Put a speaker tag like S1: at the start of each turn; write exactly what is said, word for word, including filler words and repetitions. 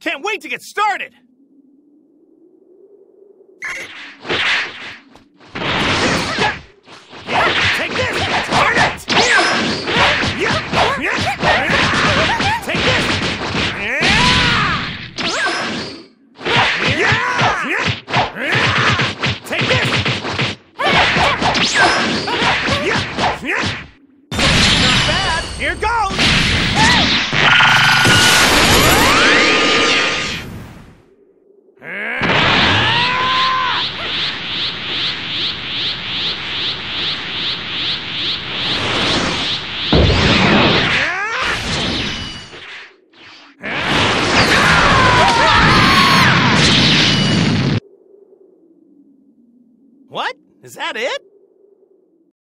S1: Can't wait to get started! Take this! Turn it! Take this! Take this! Not bad! Here goes! What? Is that it?